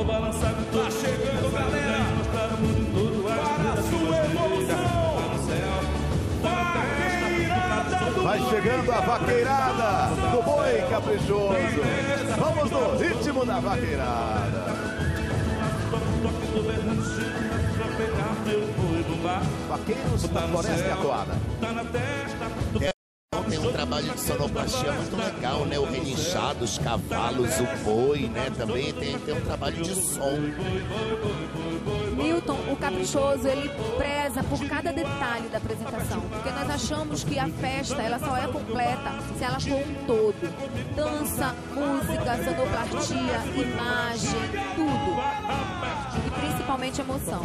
balançar tá chegando, galera, para a sua evolução. Vai chegando a vaqueirada do Boi Caprichoso. Vamos no ritmo da vaqueirada. Vaqueiros da Floresta Atuada. Tem um trabalho de sonoplastia muito legal, né? O relinchado, os cavalos, o boi, né? Também tem um trabalho de som. Milton, o Caprichoso, ele preza por cada detalhe da apresentação, porque nós achamos que a festa, ela só é completa se ela for um todo. Dança, música, sonoplastia, imagem, tudo. E principalmente emoção.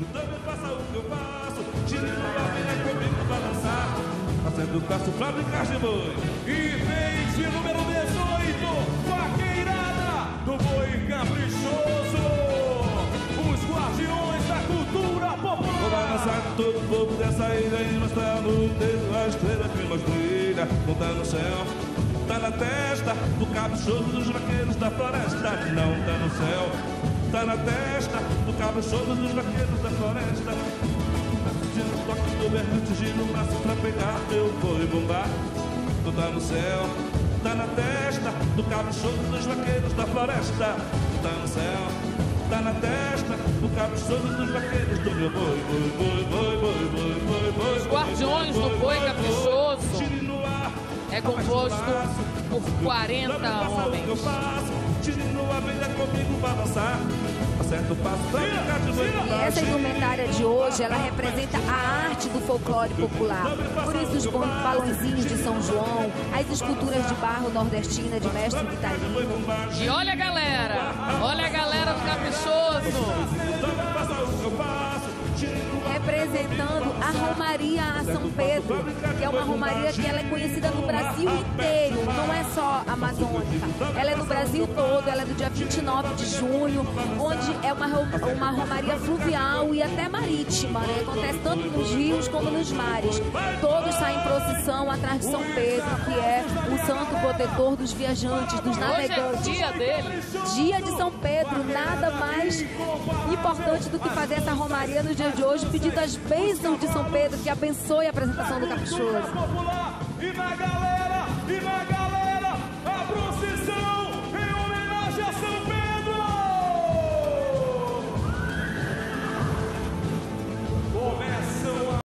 Fazendo passo pra brincar de boi. E vem de número 18, vaqueirada do Boi Caprichoso. Os guardiões da cultura popular. Vou balançar todo o povo dessa ilha e mostrar no dedo a estrela que mais brilha. Tá no céu, tá na testa do caprichoso dos vaqueiros da floresta. Não tá no céu, tá na testa do caprichoso dos vaqueiros da floresta. No toque do berrante, giro o braço pra pegar teu boi bombar. Tu tá no céu, tá na testa do caprichoso dos vaqueiros da floresta. Tu tá no céu, tá na testa do caprichoso dos vaqueiros do meu boi, boi, boi, boi, boi, boi, boi, boi. Os guardiões do Boi Caprichoso é composto por 40 homens. Tire no ar, venha comigo balançar. Acerta o passo pra brincar de boi bombar. Essa indumentária de hoje, ela representa a arte do folclore popular. Por isso os balõezinhos de São João, as esculturas de barro nordestina de Mestre Vitalino. E olha a galera do Caprichoso. Representando a Romaria a São Pedro, que é uma romaria que ela é conhecida no Brasil inteiro, não é só amazônica. Ela é no Brasil todo, ela é do dia 29 de junho, onde é uma romaria fluvial e até marítima, né? Acontece tanto nos rios como nos mares. Todos saem em procissão atrás de São Pedro, que é o santo protetor dos viajantes, dos navegantes. Hoje é dia dele. Dia de São Pedro, nada mais importante do que fazer essa romaria no dia de hoje, pedindo as bênçãos de São Pedro, que abençoe a apresentação do Caprichoso. E na galera,